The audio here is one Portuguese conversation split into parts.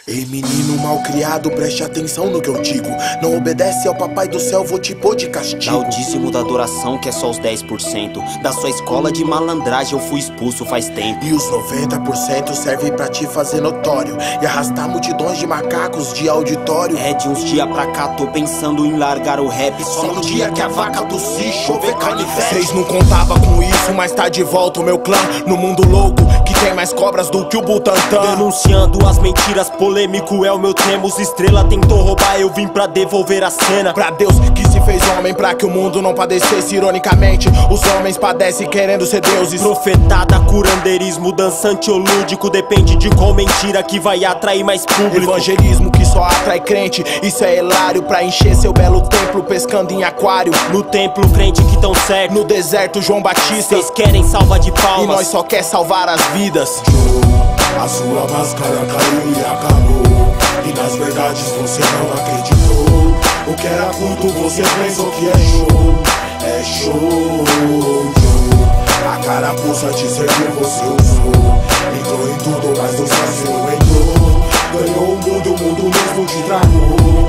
Ei menino mal criado, preste atenção no que eu digo. Não obedece ao papai do céu, vou te pôr de castigo. Dá o dízimo da adoração, que é só os 10%. Da sua escola de malandragem eu fui expulso faz tempo. E os 90% serve pra te fazer notório e arrastar multidões de macacos de auditório. É, de uns dias pra cá tô pensando em largar o rap. Só no dia que a vaca tossir, chover canivete. Vocês não contavam com isso, mas tá de volta o meu clã. No mundo louco, que tem mais cobras do que o Butantã. Denunciando as mentiras, polêmico é o meu Temos. Estrela tentou roubar, eu vim pra devolver a cena. Pra Deus que se fez homem, pra que o mundo não padecesse. Ironicamente, os homens padecem querendo ser deuses. Profetada, curandeirismo, dançante ou lúdico, depende de qual mentira que vai atrair mais público. Evangelismo que só atrai crente, isso é hilário. Pra encher seu belo templo pescando em aquário. No templo crente que tão certo, no deserto João Batista. Cês querem salva de palmas e nós só quer salvar as vidas. A sua máscara caiu e acabou, e nas verdades você não acreditou. O que era culto você pensou que é show. É show, Joe. A carapuça te serviu, você usou. Entrou em tudo, mas no você não entrou. Ganhou o mundo mesmo te tragou.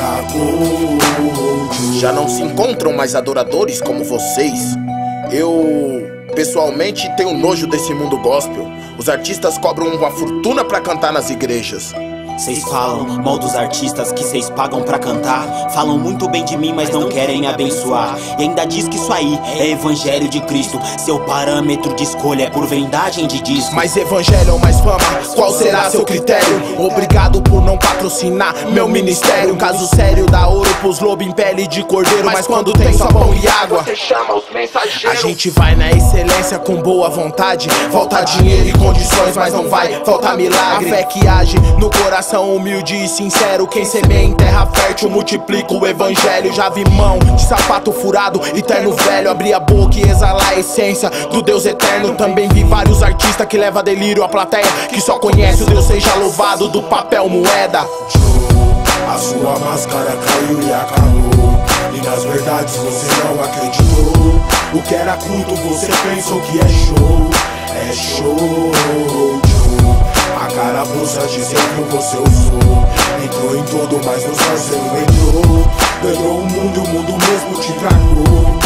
Já não se encontram mais adoradores como vocês. Eu, pessoalmente, tenho nojo desse mundo gospel. Os artistas cobram uma fortuna pra cantar nas igrejas. Cês falam mal dos artistas que cês pagam pra cantar. Falam muito bem de mim, mas não querem abençoar. E ainda diz que isso aí é evangelho de Cristo. Seu parâmetro de escolha é por vendagem de disco. Mais evangelho ou mais fama, qual será seu critério? Obrigado por não patrocinar meu ministério. Caso sério, dá ouro pros lobos em pele de cordeiro. Mas quando tem só pão e água, você chama os mensageiros. A gente vai na excelência com boa vontade. Falta dinheiro e condições, mas não vai faltar milagre. A fé que age no coração humilde e sincero. Quem semeia em terra fértil multiplica o evangelho. Já vi mão de sapato furado e terno velho abrir a boca e exalar a essência do Deus eterno. Também vi vários artistas que levam delírio à plateia, que só conhece o Deus seja louvado do papel moeda. A sua máscara caiu e acabou, e nas verdades você não acreditou. O que era culto você pensou que é show. É show, Joe. A carapuça te serviu, você usou. Entrou em tudo, mas no você não entrou. Ganhou o mundo mesmo te tragou.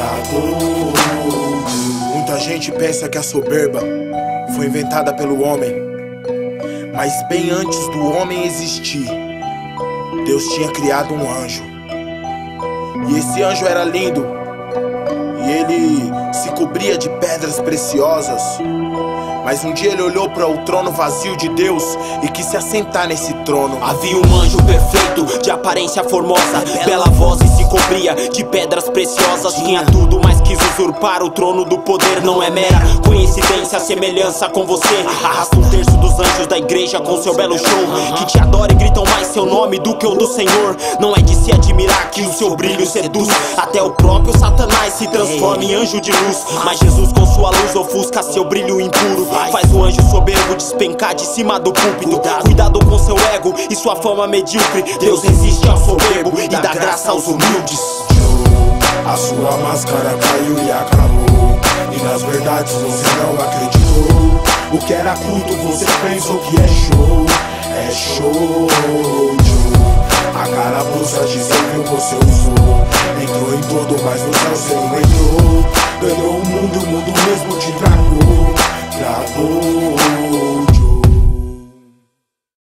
Muita gente pensa que a soberba foi inventada pelo homem, mas bem antes do homem existir, Deus tinha criado um anjo. E esse anjo era lindo, e ele se cobria de pedras preciosas. Mas um dia ele olhou para o trono vazio de Deus e quis se assentar nesse trono. Havia um anjo perfeito, de aparência formosa, bela voz e se cobria de pedras preciosas. Tinha tudo, mas quis usurpar o trono do poder. Não é mera coincidência a semelhança com você. Arrasta um terço dos anjos da igreja com seu belo show, que te adora e gritam mais seu nome do que o do Senhor. Não é de se admirar que o seu brilho seduz. Até o próprio Satanás se transforma em anjo de luz. Mas Jesus com sua luz ofusca seu brilho impuro. Faz o anjo soberbo despencar de cima do púlpito. Cuidado com seu ego e sua fama medíocre. Deus resiste ao soberbo e dá graça aos humildes. A sua máscara caiu e acabou, e nas verdades você não acreditou. O que era culto você pensou que é show. É show, Joe. A carapuça te serviu, você usou. Entrou em tudo, mas no céu você não entrou. Ganhou o mundo mesmo te tragou.